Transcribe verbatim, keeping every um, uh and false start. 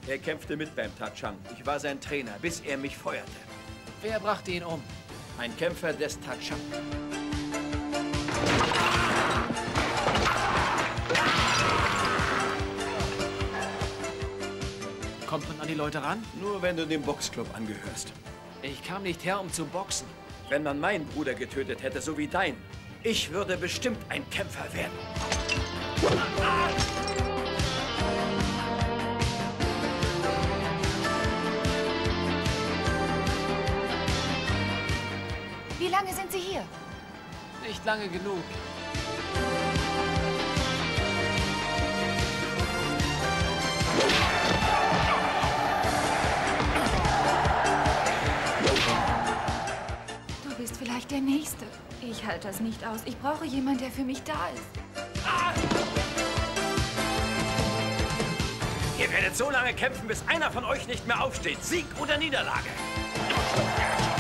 Er kämpfte mit beim Tachang. Ich war sein Trainer, bis er mich feuerte. Wer brachte ihn um? Ein Kämpfer des Tachang. Kommt man an die Leute ran? Nur wenn du dem Boxclub angehörst. Ich kam nicht her, um zu boxen. Wenn man meinen Bruder getötet hätte, so wie dein, ich würde bestimmt ein Kämpfer werden. Wie lange sind Sie hier? Nicht lange genug. Du bist vielleicht der Nächste. Ich halte das nicht aus. Ich brauche jemanden, der für mich da ist. Ihr werdet so lange kämpfen, bis einer von euch nicht mehr aufsteht. Sieg oder Niederlage.